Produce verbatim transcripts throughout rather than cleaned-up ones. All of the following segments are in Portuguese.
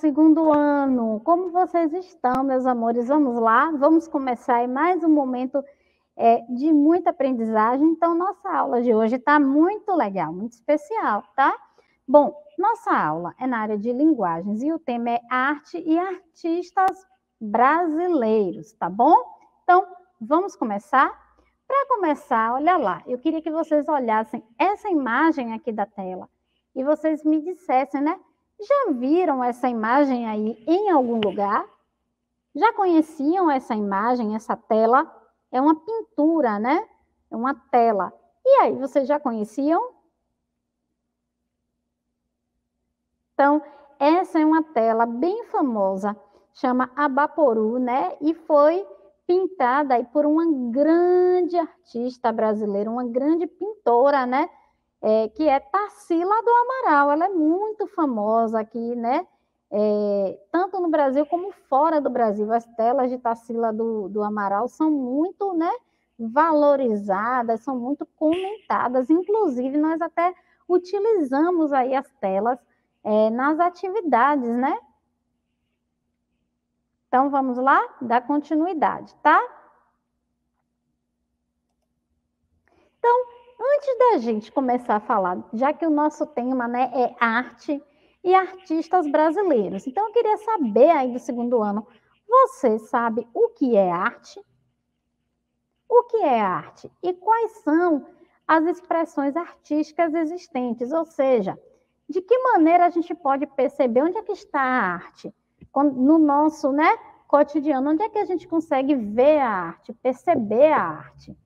segundo ano! Como vocês estão, meus amores? Vamos lá? Vamos começar aí mais um momento é, de muita aprendizagem. Então, nossa aula de hoje está muito legal, muito especial, tá? Bom, nossa aula é na área de linguagens e o tema é arte e artistas brasileiros, tá bom? Então, vamos começar? Para começar, olha lá, eu queria que vocês olhassem essa imagem aqui da tela e vocês me dissessem, né? Já viram essa imagem aí em algum lugar? Já conheciam essa imagem, essa tela? É uma pintura, né? É uma tela. E aí, vocês já conheciam? Então, essa é uma tela bem famosa, chama Abaporu, né? E foi pintada aí por uma grande artista brasileira, uma grande pintora, né? É, que é Tarsila do Amaral. Ela é muito famosa aqui, né? É, tanto no Brasil como fora do Brasil. As telas de Tarsila do, do Amaral são muito, né, valorizadas, são muito comentadas. Inclusive, nós até utilizamos aí as telas é, nas atividades, né? Então, vamos lá? Dar continuidade, tá? Então, antes da gente começar a falar, já que o nosso tema, né, é arte e artistas brasileiros. Então, eu queria saber aí do segundo ano, você sabe o que é arte? O que é arte? E quais são as expressões artísticas existentes? Ou seja, de que maneira a gente pode perceber onde é que está a arte? No nosso, né, cotidiano, onde é que a gente consegue ver a arte, perceber a arte?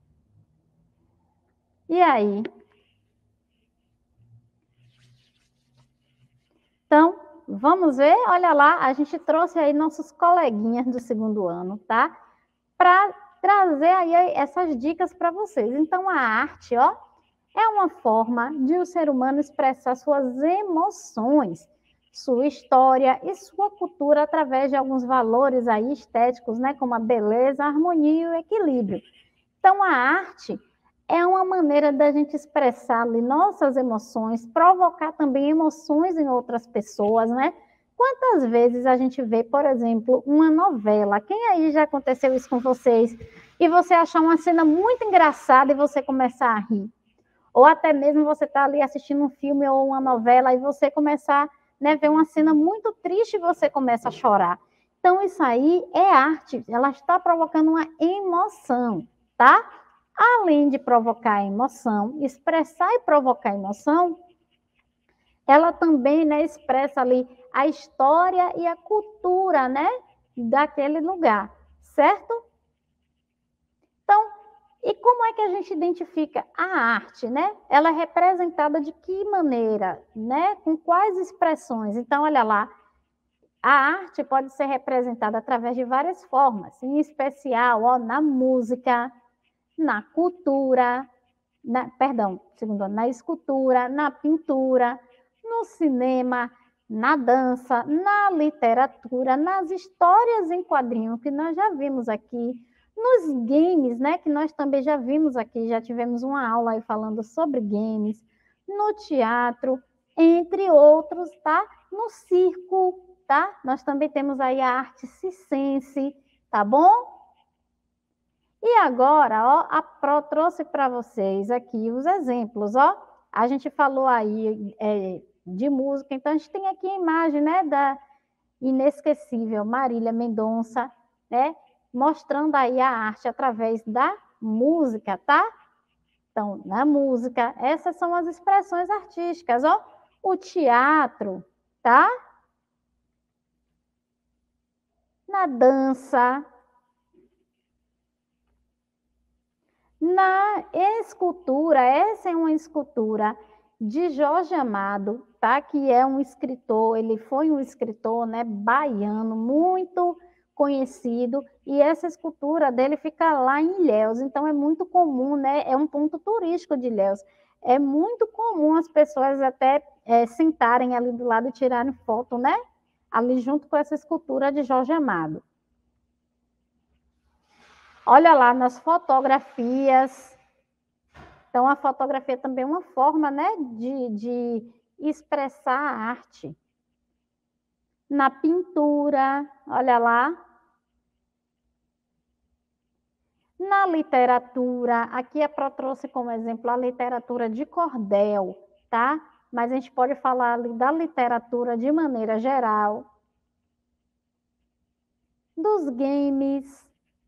E aí? Então, vamos ver? Olha lá, a gente trouxe aí nossos coleguinhas do segundo ano, tá? Para trazer aí essas dicas para vocês. Então, a arte, ó, é uma forma de o ser humano expressar suas emoções, sua história e sua cultura através de alguns valores aí estéticos, né? Como a beleza, a harmonia e o equilíbrio. Então, a arte é uma maneira da gente expressar ali nossas emoções, provocar também emoções em outras pessoas, né? Quantas vezes a gente vê, por exemplo, uma novela? Quem aí já aconteceu isso com vocês? E você achar uma cena muito engraçada e você começar a rir? Ou até mesmo você está ali assistindo um filme ou uma novela e você começar, né, ver uma cena muito triste e você começa a chorar. Então, isso aí é arte, ela está provocando uma emoção, tá? Além de provocar emoção, expressar e provocar emoção, ela também, né, expressa ali a história e a cultura, né, daquele lugar, certo? Então, e como é que a gente identifica a arte, né? Ela é representada de que maneira, né? Com quais expressões? Então, olha lá, a arte pode ser representada através de várias formas, em especial, ó, na música, na cultura, na, perdão, segundo, na escultura, na pintura, no cinema, na dança, na literatura, nas histórias em quadrinho que nós já vimos aqui, nos games, né, que nós também já vimos aqui, já tivemos uma aula aí falando sobre games, no teatro, entre outros, tá? No circo, tá? Nós também temos aí a arte circense, tá bom? E agora, ó, a Pro trouxe para vocês aqui os exemplos, ó. A gente falou aí é, de música, então a gente tem aqui a imagem, né, da inesquecível Marília Mendonça, né, mostrando aí a arte através da música, tá? Então, na música, essas são as expressões artísticas, ó. O teatro, tá? Na dança, na escultura, essa é uma escultura de Jorge Amado, tá? Que é um escritor, ele foi um escritor, né, baiano, muito conhecido, e essa escultura dele fica lá em Ilhéus, então é muito comum, né? É um ponto turístico de Ilhéus. É muito comum as pessoas até é, sentarem ali do lado e tirarem foto, né? Ali junto com essa escultura de Jorge Amado. Olha lá nas fotografias. Então, a fotografia também é uma forma, né, de, de expressar a arte. na pintura, olha lá. Na literatura, aqui a Pro trouxe como exemplo a literatura de cordel, tá? Mas a gente pode falar ali da literatura de maneira geral, dos games,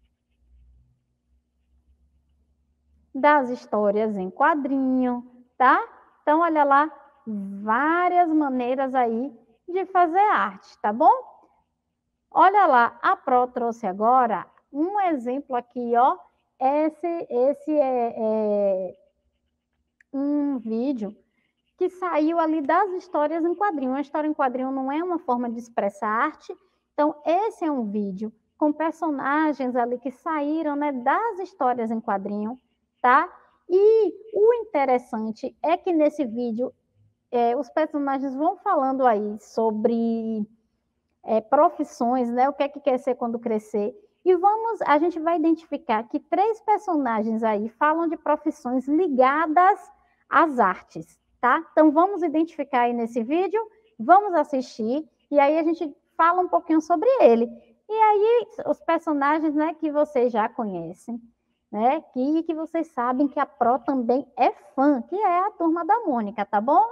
das histórias em quadrinho, tá? Então, olha lá, várias maneiras aí de fazer arte, tá bom? Olha lá, a Pro trouxe agora um exemplo aqui, ó. Esse, esse é, é um vídeo que saiu ali das histórias em quadrinho. Uma história em quadrinho não é uma forma de expressar arte. Então, esse é um vídeo com personagens ali que saíram, né, das histórias em quadrinho, tá? E o interessante é que nesse vídeo é, os personagens vão falando aí sobre é, profissões, né? O que é que quer ser quando crescer. E vamos, a gente vai identificar que três personagens aí falam de profissões ligadas às artes, tá? Então vamos identificar aí nesse vídeo, vamos assistir e aí a gente fala um pouquinho sobre ele. E aí os personagens, né, que vocês já conhecem, né? Que que vocês sabem que a Pro também é fã, que é a Turma da Mônica, tá bom?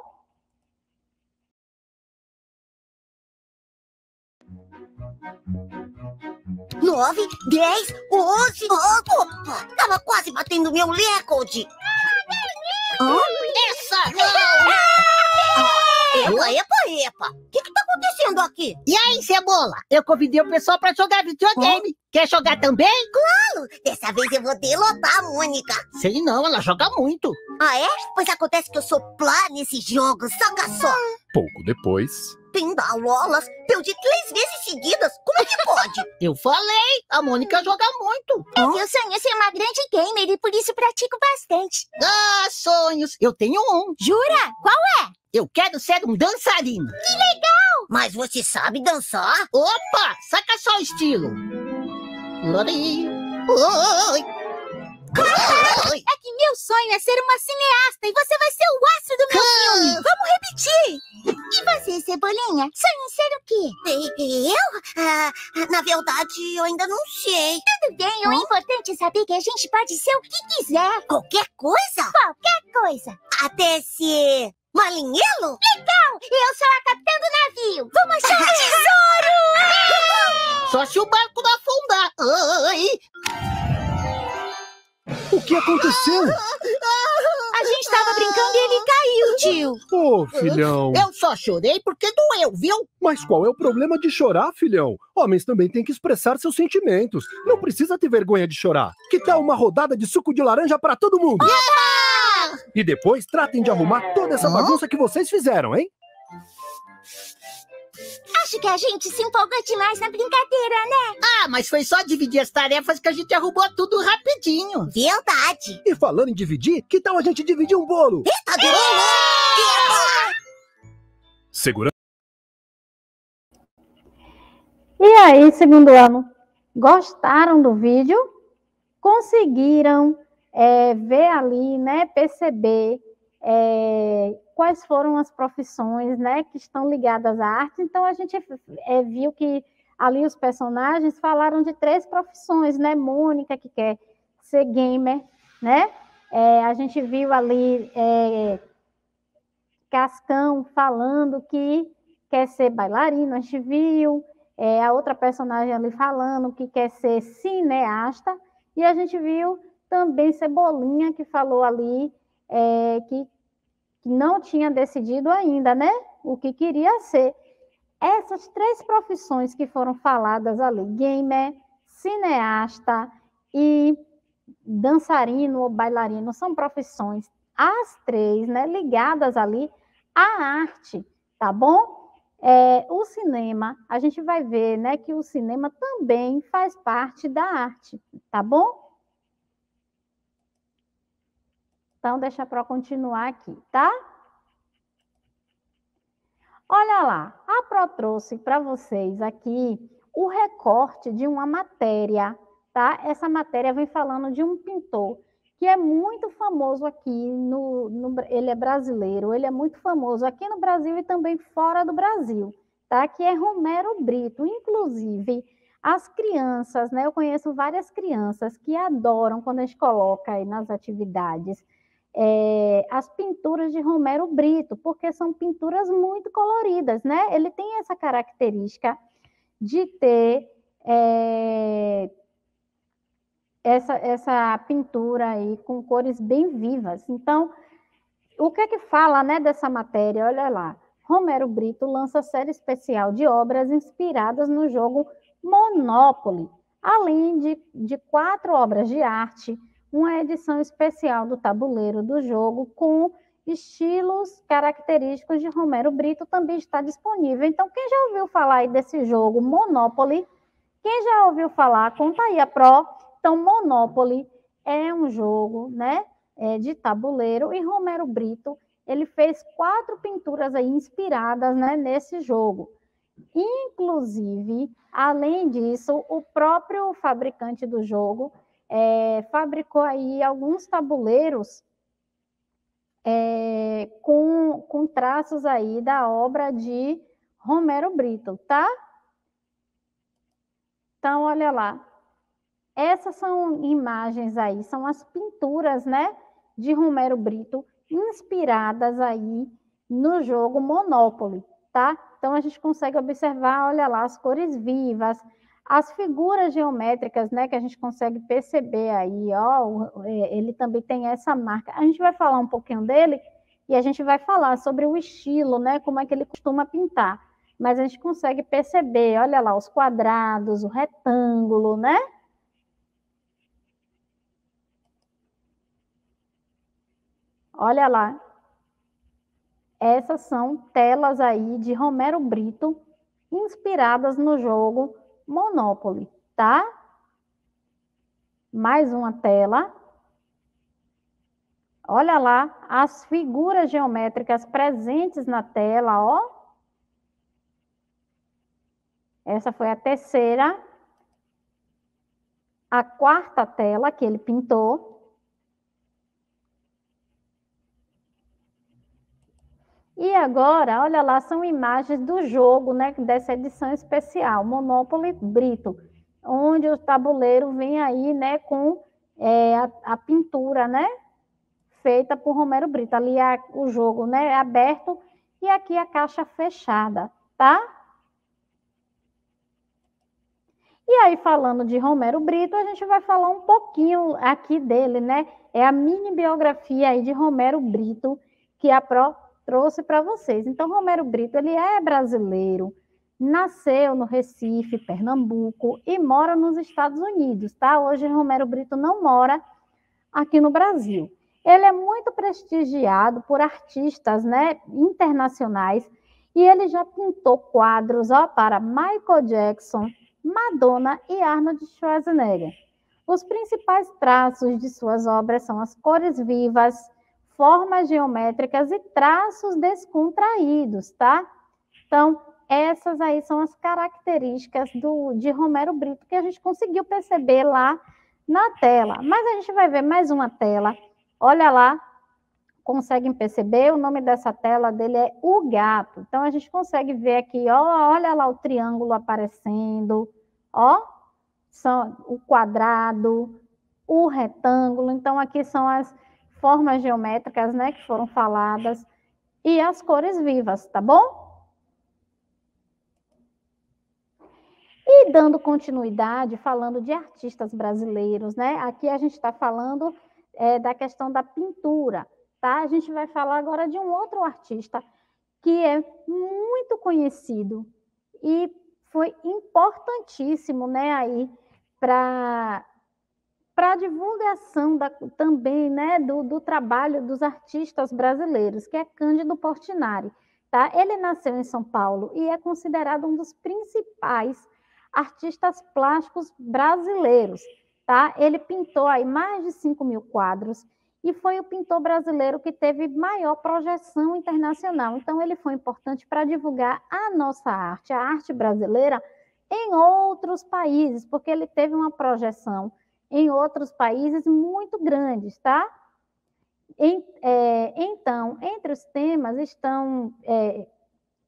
Nove, dez, onze. Oh, opa, tava quase batendo meu recorde. Hã? Essa não! Epa, epa, epa. O que que tá acontecendo aqui? E aí, Cebola? Eu convidei o pessoal pra jogar videogame. Hã? Quer jogar também? Claro! Dessa vez eu vou derrotar a Mônica. Sei não, ela joga muito. Ah, é? Pois acontece que eu sou plá nesse jogo, saca só. Pouco depois... Pindalolas, perdi três vezes seguidas. Como é que pode? Eu falei, a Mônica joga muito. Hã? Eu sonho ser uma grande gamer e por isso pratico bastante. Ah, sonhos. Eu tenho um. Jura? Qual é? Eu quero ser um dançarino. Que legal! Mas você sabe dançar? Opa, saca só o estilo. Lori. Oi. É que meu sonho é ser uma cineasta e você vai ser o astro do meu filme. Vamos repetir. E você, Cebolinha? Sonha em ser o quê? Eu? Ah, na verdade, eu ainda não sei. Tudo bem, o importante é saber que a gente pode ser o que quiser. Qualquer coisa? Qualquer coisa. Até ser marinheiro? Legal! Eu sou a capitã do navio. Vamos achar o tesouro! Só se o barco não afundar. Oi. O que aconteceu? A gente tava brincando e ele caiu, tio. Ô, oh, filhão. Eu só chorei porque doeu, viu? Mas qual é o problema de chorar, filhão? Homens também têm que expressar seus sentimentos. Não precisa ter vergonha de chorar. Que tal uma rodada de suco de laranja para todo mundo? Ah! E depois tratem de arrumar toda essa bagunça que vocês fizeram, hein? Acho que a gente se empolgou demais na brincadeira, né? Ah, mas foi só dividir as tarefas que a gente arrumou tudo rapidinho. Verdade. E falando em dividir, que tal a gente dividir um bolo? Eita, deu! Eita! Segura. E aí, segundo ano, gostaram do vídeo? Conseguiram é, ver ali, né, perceber é, quais foram as profissões, né, que estão ligadas à arte? Então, a gente é, viu que ali os personagens falaram de três profissões, né? Mônica, que quer ser gamer, né? É, a gente viu ali é, Cascão falando que quer ser bailarino, a gente viu é, a outra personagem ali falando que quer ser cineasta, e a gente viu também Cebolinha, que falou ali é, que, que não tinha decidido ainda, né? O que queria ser. Essas três profissões que foram faladas ali, gamer, cineasta e dançarino ou bailarino, são profissões, as três, né, ligadas ali à arte, tá bom? É, o cinema, a gente vai ver, né, que o cinema também faz parte da arte, tá bom? Então, deixa para continuar aqui, tá? Olha lá, a Pro trouxe para vocês aqui o recorte de uma matéria, tá? Essa matéria vem falando de um pintor que é muito famoso aqui, no, no, ele é brasileiro, ele é muito famoso aqui no Brasil e também fora do Brasil, tá? Que é Romero Brito. Inclusive, as crianças, né? Eu conheço várias crianças que adoram quando a gente coloca aí nas atividades é, as pinturas de Romero Brito, porque são pinturas muito coloridas, né? Ele tem essa característica de ter é, essa, essa pintura aí com cores bem vivas. Então, o que é que fala, né, dessa matéria? Olha lá. Romero Brito lança série especial de obras inspiradas no jogo Monopoly, além de, de quatro obras de arte, uma edição especial do tabuleiro do jogo com estilos característicos de Romero Brito também está disponível. Então, quem já ouviu falar aí desse jogo Monopoly? Quem já ouviu falar? Conta aí a Pro. Então, Monopoly é um jogo, né, é, de tabuleiro, e Romero Brito, ele fez quatro pinturas aí inspiradas, né, nesse jogo. Inclusive, além disso, o próprio fabricante do jogo é, fabricou aí alguns tabuleiros é, com, com traços aí da obra de Romero Brito, tá? Então, olha lá. Essas são imagens aí, são as pinturas, né, de Romero Brito, inspiradas aí no jogo Monopoly, tá? Então, a gente consegue observar, olha lá, as cores vivas, as figuras geométricas, né, que a gente consegue perceber aí, ó, ele também tem essa marca. A gente vai falar um pouquinho dele e a gente vai falar sobre o estilo, né, como é que ele costuma pintar. Mas a gente consegue perceber, olha lá, os quadrados, o retângulo, né? Olha lá. Essas são telas aí de Romero Brito, inspiradas no jogo Monopoly, tá? Mais uma tela. Olha lá as figuras geométricas presentes na tela, ó. Essa foi a terceira. A quarta tela que ele pintou. E agora, olha lá, são imagens do jogo, né, dessa edição especial, Monopoly Brito, onde o tabuleiro vem aí, né, com é, a, a pintura, né, feita por Romero Brito. Ali é o jogo, né, aberto, e aqui a caixa fechada, tá? E aí, falando de Romero Brito, a gente vai falar um pouquinho aqui dele, né? É a mini biografia aí de Romero Brito, que a Pro trouxe para vocês. Então, Romero Brito, ele é brasileiro, nasceu no Recife, Pernambuco, e mora nos Estados Unidos, tá? Hoje, Romero Brito não mora aqui no Brasil. Ele é muito prestigiado por artistas, né, internacionais, e ele já pintou quadros, ó, para Michael Jackson, Madonna e Arnold Schwarzenegger. Os principais traços de suas obras são as cores vivas, formas geométricas e traços descontraídos, tá? Então, essas aí são as características do, de Romero Brito que a gente conseguiu perceber lá na tela. Mas a gente vai ver mais uma tela. Olha lá, conseguem perceber? O nome dessa tela dele é O Gato. Então, a gente consegue ver aqui, ó, olha lá o triângulo aparecendo, ó, são o quadrado, o retângulo. Então, aqui são as formas geométricas, né, que foram faladas, e as cores vivas, tá bom? E dando continuidade, falando de artistas brasileiros, né, aqui a gente está falando é, da questão da pintura, tá? A gente vai falar agora de um outro artista que é muito conhecido e foi importantíssimo, né, aí para para a divulgação da, também, né, do, do trabalho dos artistas brasileiros, que é Cândido Portinari, tá? Ele nasceu em São Paulo e é considerado um dos principais artistas plásticos brasileiros, tá? Ele pintou aí mais de cinco mil quadros e foi o pintor brasileiro que teve maior projeção internacional. Então, ele foi importante para divulgar a nossa arte, a arte brasileira, em outros países, porque ele teve uma projeção em outros países muito grandes, tá? Em, é, então, entre os temas estão é,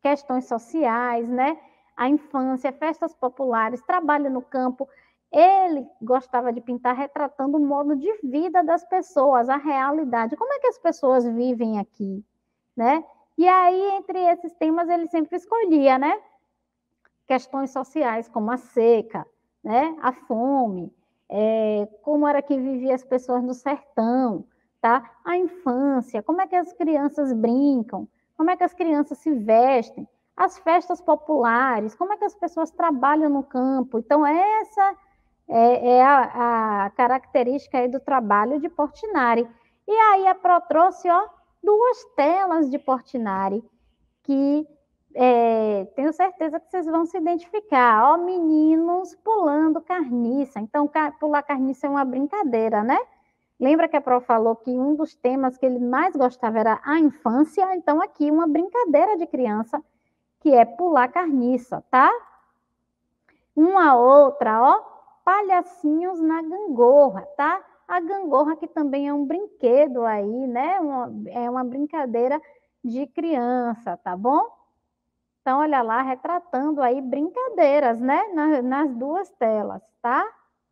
questões sociais, né? A infância, festas populares, trabalho no campo. Ele gostava de pintar retratando o modo de vida das pessoas, a realidade. Como é que as pessoas vivem aqui, né? E aí, entre esses temas, ele sempre escolhia, né? Questões sociais, como a seca, né? A fome, é, como era que viviam as pessoas no sertão, tá? A infância, como é que as crianças brincam, como é que as crianças se vestem, as festas populares, como é que as pessoas trabalham no campo. Então, essa é, é a, a característica aí do trabalho de Portinari. E aí a Pro trouxe, ó, duas telas de Portinari, que é, tenho certeza que vocês vão se identificar. Ó, meninos pulando carniça. Então, pular carniça é uma brincadeira, né? Lembra que a Pro falou que um dos temas que ele mais gostava era a infância? Então, aqui uma brincadeira de criança, que é pular carniça, tá? Uma outra, ó, palhacinhos na gangorra, tá? A gangorra que também é um brinquedo aí, né? Uma, é uma brincadeira de criança, tá bom? Então, olha lá, retratando aí brincadeiras, né? Nas, nas duas telas, tá?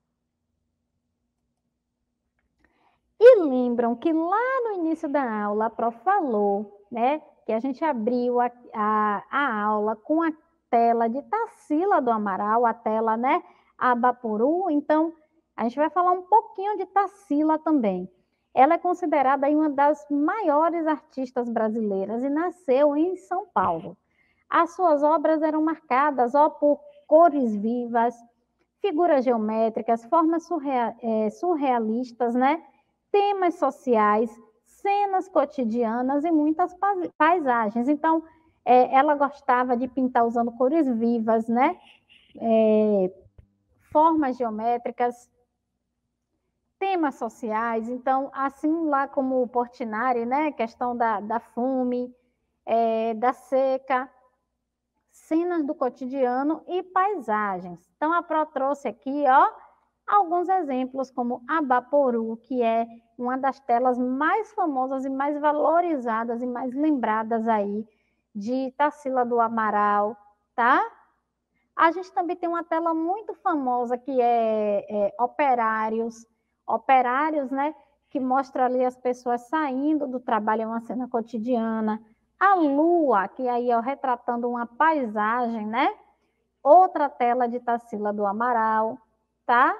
E lembram que lá no início da aula, a Pro falou, né? Que a gente abriu a, a, a aula com a tela de Tarsila do Amaral, a tela, né? Abapuru. Então, a gente vai falar um pouquinho de Tarsila também. Ela é considerada aí uma das maiores artistas brasileiras e nasceu em São Paulo. As suas obras eram marcadas, ó, por cores vivas, figuras geométricas, formas surreal, é, surrealistas, né? Temas sociais, cenas cotidianas e muitas paisagens. Então, é, ela gostava de pintar usando cores vivas, né? É, formas geométricas, temas sociais. Então, assim lá como o Portinari, né? Questão da, da fome, é, da seca, cenas do cotidiano e paisagens. Então, a Pro trouxe aqui, ó, alguns exemplos, como Abaporu, que é uma das telas mais famosas e mais valorizadas e mais lembradas aí de Tarsila do Amaral, tá? A gente também tem uma tela muito famosa que é, é Operários, Operários, né? Que mostra ali as pessoas saindo do trabalho, é uma cena cotidiana. A Lua, que aí ó, retratando uma paisagem, né? Outra tela de Tarsila do Amaral, tá?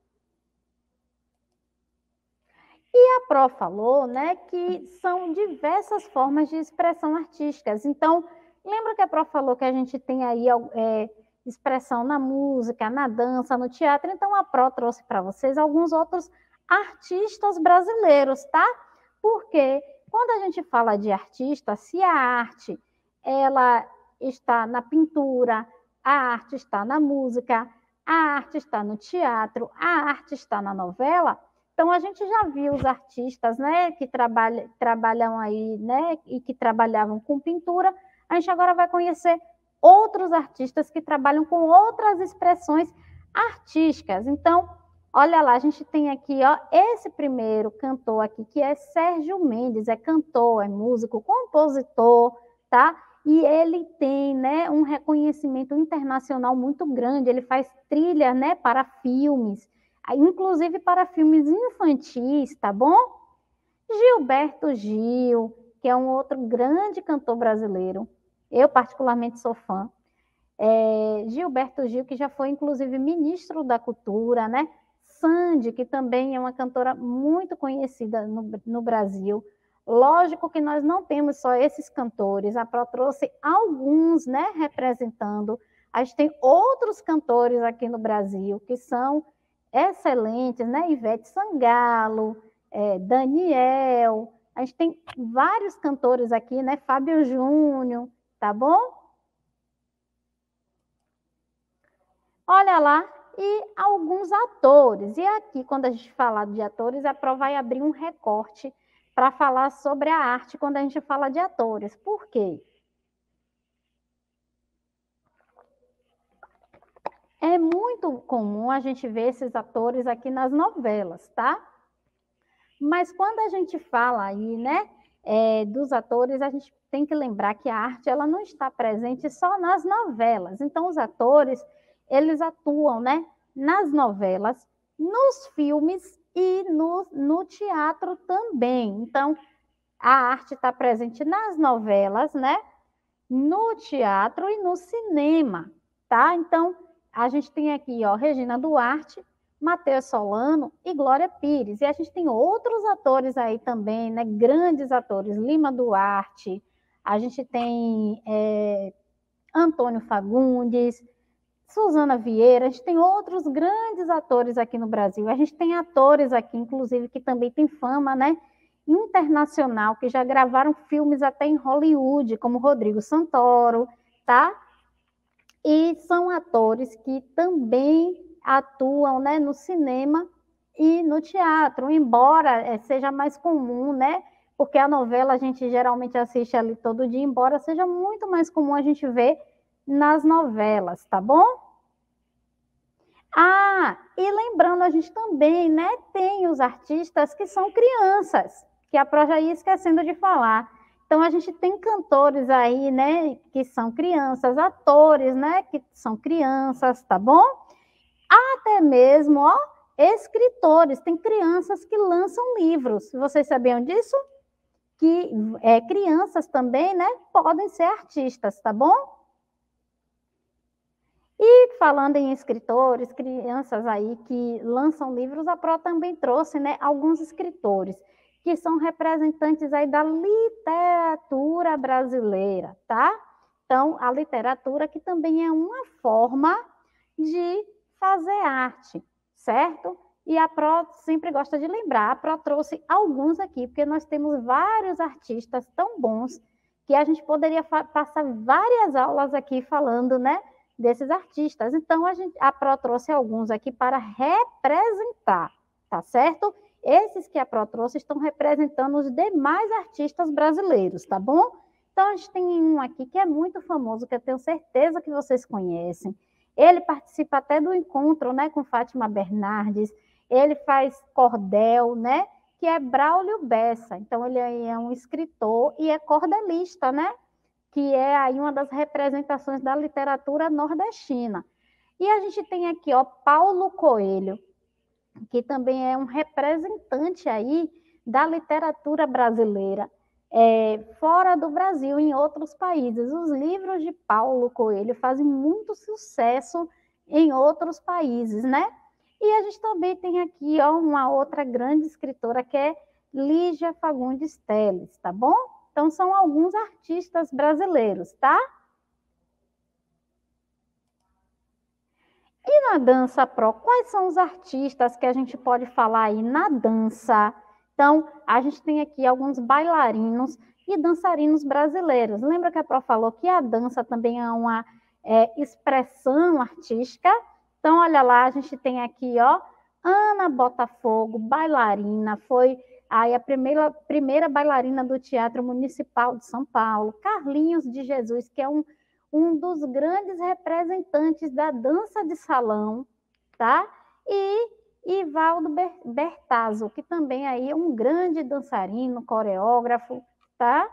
E a Pro falou, né, que são diversas formas de expressão artísticas. Então, lembra que a Pro falou que a gente tem aí é, expressão na música, na dança, no teatro? Então, a Pro trouxe para vocês alguns outros artistas brasileiros, tá? Porque quando a gente fala de artista, se a arte ela está na pintura, a arte está na música, a arte está no teatro, a arte está na novela. Então, a gente já viu os artistas, né, que trabalham, trabalham aí, né, e que trabalhavam com pintura. A gente agora vai conhecer outros artistas que trabalham com outras expressões artísticas. Então, olha lá, a gente tem aqui, ó, esse primeiro cantor aqui, que é Sérgio Mendes, é cantor, é músico, compositor, tá? E ele tem, né, um reconhecimento internacional muito grande. Ele faz trilha, né, para filmes, inclusive para filmes infantis, tá bom? Gilberto Gil, que é um outro grande cantor brasileiro. Eu, particularmente, sou fã. É, Gilberto Gil, que já foi, inclusive, ministro da Cultura, né? Sandy, que também é uma cantora muito conhecida no, no Brasil. Lógico que nós não temos só esses cantores. A Pro trouxe alguns, né, representando. A gente tem outros cantores aqui no Brasil que são excelentes, né? Ivete Sangalo, é, Daniel, a gente tem vários cantores aqui, né? Fábio Júnior, tá bom? Olha lá, e alguns atores. E aqui, quando a gente falar de atores, a Pro vai abrir um recorte para falar sobre a arte quando a gente fala de atores. Por quê? É muito comum a gente ver esses atores aqui nas novelas, tá? Mas quando a gente fala aí, né, é, dos atores, a gente tem que lembrar que a arte ela não está presente só nas novelas. Então, os atores, eles atuam, né, nas novelas, nos filmes e no, no teatro também. Então, a arte está presente nas novelas, né, no teatro e no cinema, tá? Então, a gente tem aqui, ó, Regina Duarte, Matheus Solano e Glória Pires. E a gente tem outros atores aí também, né? Grandes atores, Lima Duarte, a gente tem é, Antônio Fagundes, Suzana Vieira, a gente tem outros grandes atores aqui no Brasil. A gente tem atores aqui, inclusive, que também têm fama, né? Internacional, que já gravaram filmes até em Hollywood, como Rodrigo Santoro, tá? E são atores que também atuam, né, no cinema e no teatro, embora é, seja mais comum, né, porque a novela a gente geralmente assiste ali todo dia, embora seja muito mais comum a gente ver nas novelas, tá bom? Ah, e lembrando, a gente também, né, tem os artistas que são crianças, que a Pro já ia esquecendo de falar. Então, a gente tem cantores aí, né, que são crianças, atores, né, que são crianças, tá bom? Até mesmo, ó, escritores, tem crianças que lançam livros. Vocês sabiam disso? Que é, crianças também, né, podem ser artistas, tá bom? E falando em escritores, crianças aí que lançam livros, a Pro também trouxe, né, alguns escritores que são representantes aí da literatura brasileira, tá? Então, a literatura que também é uma forma de fazer arte, certo? E a Pro sempre gosta de lembrar, a Pro trouxe alguns aqui, porque nós temos vários artistas tão bons que a gente poderia passar várias aulas aqui falando, né, desses artistas. Então, a, gente, a Pro trouxe alguns aqui para representar, tá certo? Esses que a Pro trouxe estão representando os demais artistas brasileiros, tá bom? Então, a gente tem um aqui que é muito famoso, que eu tenho certeza que vocês conhecem. Ele participa até do encontro, né, com Fátima Bernardes. Ele faz cordel, né, que é Braulio Bessa. Então, ele é um escritor e é cordelista, né, que é aí uma das representações da literatura nordestina. E a gente tem aqui, ó, Paulo Coelho, que também é um representante aí da literatura brasileira, é, fora do Brasil, em outros países. Os livros de Paulo Coelho fazem muito sucesso em outros países, né? E a gente também tem aqui, ó, uma outra grande escritora, que é Lígia Fagundes Telles, tá bom? Então, são alguns artistas brasileiros, tá? E na dança Pro, quais são os artistas que a gente pode falar aí na dança? Então, a gente tem aqui alguns bailarinos e dançarinos brasileiros. Lembra que a Pro falou que a dança também é uma é, expressão artística? Então, olha lá, a gente tem aqui, ó, Ana Botafogo, bailarina, foi aí a primeira, primeira bailarina do Teatro Municipal de São Paulo. Carlinhos de Jesus, que é um um dos grandes representantes da dança de salão, tá? E Ivaldo Bertazzo, que também aí é um grande dançarino, coreógrafo, tá?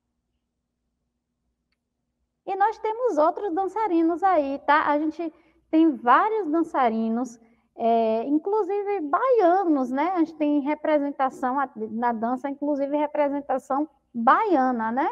E nós temos outros dançarinos aí, tá? A gente tem vários dançarinos, é, inclusive baianos, né? A gente tem representação na dança, inclusive representação baiana, né?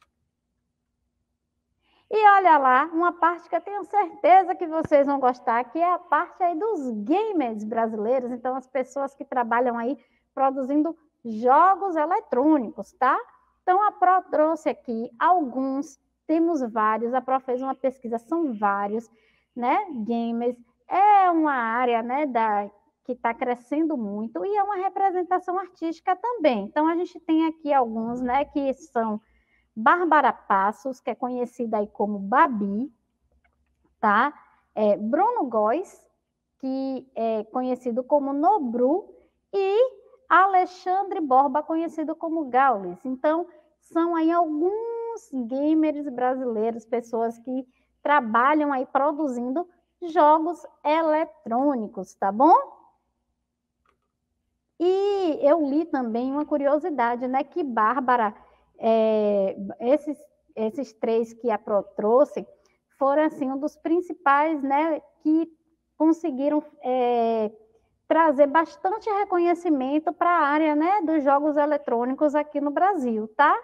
E olha lá, uma parte que eu tenho certeza que vocês vão gostar, que é a parte aí dos gamers brasileiros, então as pessoas que trabalham aí produzindo jogos eletrônicos, tá? Então a Pro trouxe aqui alguns, temos vários, a Pro fez uma pesquisa, são vários, né? Gamers é uma área, né, da, que está crescendo muito e é uma representação artística também. Então a gente tem aqui alguns, né, que são Bárbara Passos, que é conhecida aí como Babi, tá? É, Bruno Góes, que é conhecido como Nobru, e Alexandre Borba, conhecido como Gaules. Então, são aí alguns gamers brasileiros, pessoas que trabalham aí produzindo jogos eletrônicos, tá bom? E eu li também uma curiosidade, né, que Bárbara, é, esses, esses três que a Pro trouxe, foram, assim, um dos principais, né, que conseguiram é, trazer bastante reconhecimento para a área, né, dos jogos eletrônicos aqui no Brasil, tá?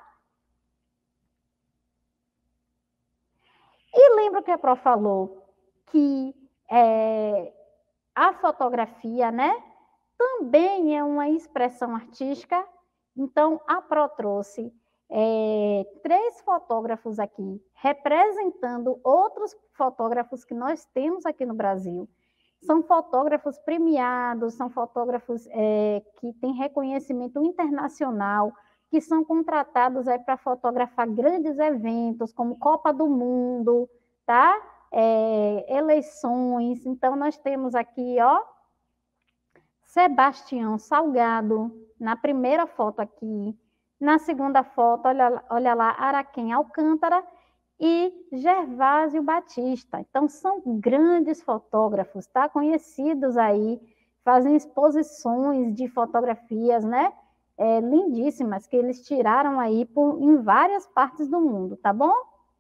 E lembra que a Pro falou que é, a fotografia, né, também é uma expressão artística. Então, a Pro trouxe é, três fotógrafos aqui, representando outros fotógrafos que nós temos aqui no Brasil. São fotógrafos premiados, são fotógrafos é, que têm reconhecimento internacional, que são contratados para fotografar grandes eventos, como Copa do Mundo, tá? É, eleições. Então, nós temos aqui, ó, Sebastião Salgado, na primeira foto aqui. Na segunda foto, olha, olha lá, Araquém Alcântara e Gervásio Batista. Então, são grandes fotógrafos, tá? Conhecidos aí, fazem exposições de fotografias, né? É, lindíssimas, que eles tiraram aí por, em várias partes do mundo, tá bom?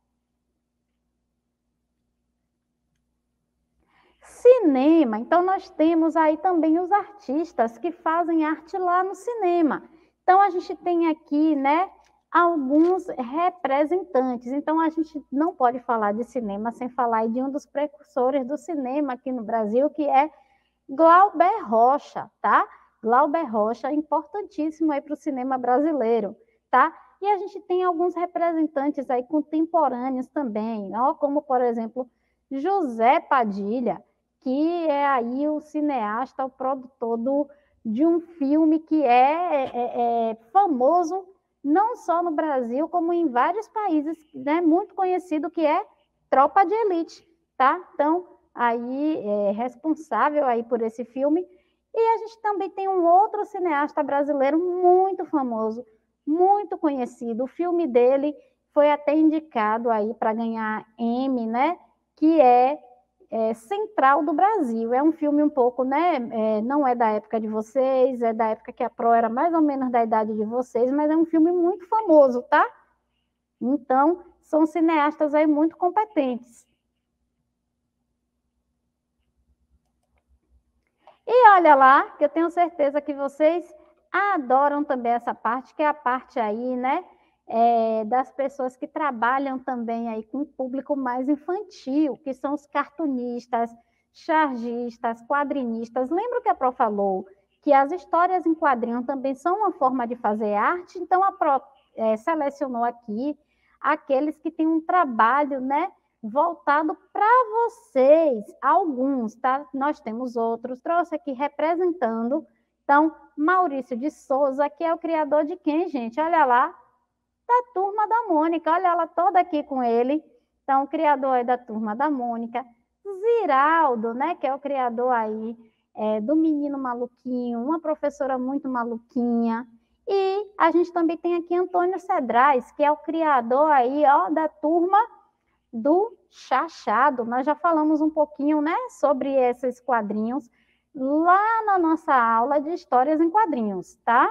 Cinema, então nós temos aí também os artistas que fazem arte lá no cinema. Então, a gente tem aqui, né, alguns representantes. Então, a gente não pode falar de cinema sem falar de um dos precursores do cinema aqui no Brasil, que é Glauber Rocha, tá? Glauber Rocha, importantíssimo aí para o cinema brasileiro, tá? E a gente tem alguns representantes aí contemporâneos também, ó, como, por exemplo, José Padilha, que é aí o cineasta, o produtor do, de um filme que é, é, é famoso não só no Brasil, como em vários países, né, muito conhecido, que é Tropa de Elite, tá? Então, aí é responsável aí por esse filme. E a gente também tem um outro cineasta brasileiro muito famoso, muito conhecido. O filme dele foi até indicado aí para ganhar Emmy, né? Que é, é Central do Brasil. É um filme um pouco, né? É, não é da época de vocês, é da época que a Pro era mais ou menos da idade de vocês, mas é um filme muito famoso, tá? Então, são cineastas aí muito competentes. E olha lá, que eu tenho certeza que vocês adoram também essa parte, que é a parte aí, né, é, das pessoas que trabalham também aí com o público mais infantil, que são os cartunistas, chargistas, quadrinistas. Lembra que a Pro falou que as histórias em quadrinho também são uma forma de fazer arte? Então, a Pro é, selecionou aqui aqueles que têm um trabalho, né, voltado para vocês, alguns, tá? Nós temos outros, trouxe aqui representando. Então, Maurício de Souza, que é o criador de quem, gente? Olha lá, da Turma da Mônica, olha ela toda aqui com ele. Então, o criador aí da Turma da Mônica. Ziraldo, né, que é o criador aí é, do Menino Maluquinho, uma professora muito maluquinha. E a gente também tem aqui Antônio Cedrais, que é o criador aí, ó, da Turma do Chachado. Nós já falamos um pouquinho, né, sobre esses quadrinhos lá na nossa aula de histórias em quadrinhos, tá?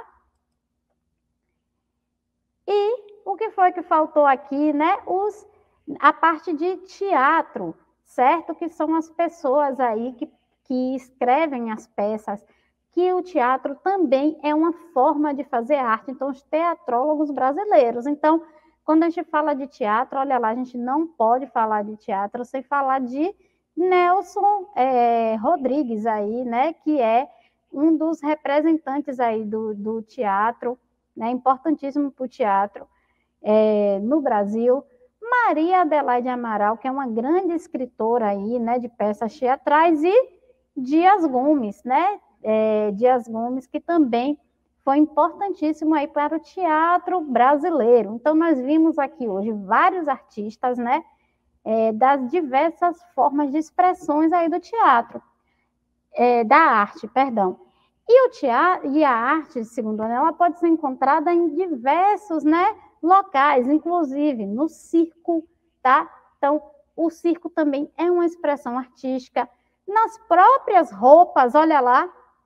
E o que foi que faltou aqui, né? Os, a parte de teatro, certo? Que são as pessoas aí que, que escrevem as peças, que o teatro também é uma forma de fazer arte. Então, os teatrólogos brasileiros. Então, quando a gente fala de teatro, olha lá, a gente não pode falar de teatro sem falar de Nelson é, Rodrigues aí, né, que é um dos representantes aí do, do teatro, né, importantíssimo para o teatro é, no Brasil. Maria Adelaide Amaral, que é uma grande escritora aí, né, de peças teatrais, e Dias Gomes, né, é, Dias Gomes, que também foi importantíssimo aí para o teatro brasileiro. Então, nós vimos aqui hoje vários artistas, né, é, das diversas formas de expressões aí do teatro, é, da arte, perdão. E, o teatro, e a arte, segundo ela, ela pode ser encontrada em diversos, né, locais, inclusive no circo, tá? Então, o circo também é uma expressão artística. Nas próprias roupas, olha lá,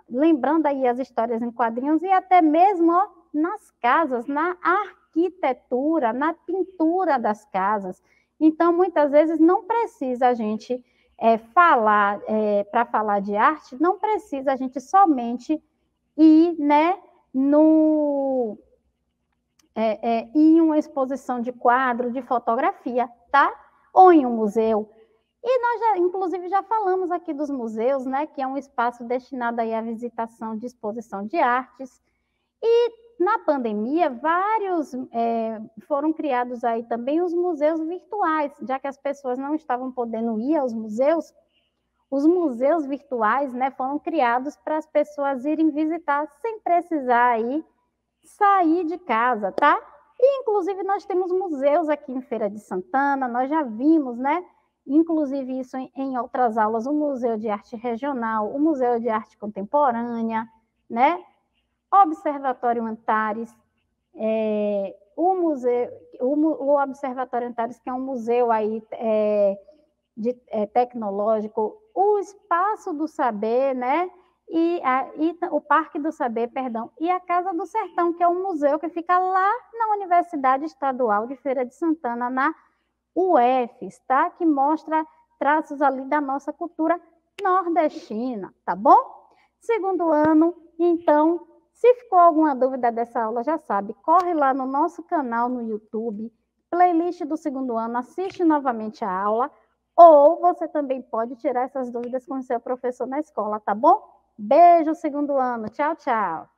lembrando aí as histórias em quadrinhos e até mesmo ó, nas casas, na arquitetura, na pintura das casas. Então, muitas vezes, não precisa a gente é, falar, é, para falar de arte, não precisa a gente somente ir, né, no, é, é, em uma exposição de quadro, de fotografia, tá? Ou em um museu. E nós, já, inclusive, já falamos aqui dos museus, né, que é um espaço destinado aí à visitação de exposição de artes. E na pandemia, vários é, foram criados aí também os museus virtuais, já que as pessoas não estavam podendo ir aos museus, os museus virtuais, né, foram criados para as pessoas irem visitar sem precisar aí sair de casa, tá? E, inclusive, nós temos museus aqui em Feira de Santana, nós já vimos, né, inclusive isso em, em outras aulas, o Museu de Arte Regional, o Museu de Arte Contemporânea, né? Observatório Antares, é, o, museu, o, o Observatório Antares, que é um museu aí, é, de, é, tecnológico, o Espaço do Saber, né? E, a, e o Parque do Saber, perdão, e a Casa do Sertão, que é um museu que fica lá na Universidade Estadual de Feira de Santana, na U F S, tá? Que mostra traços ali da nossa cultura nordestina, tá bom? Segundo ano, então, se ficou alguma dúvida dessa aula, já sabe, corre lá no nosso canal no YouTube, playlist do segundo ano, assiste novamente a aula, ou você também pode tirar essas dúvidas com o seu professor na escola, tá bom? Beijo, segundo ano. Tchau, tchau.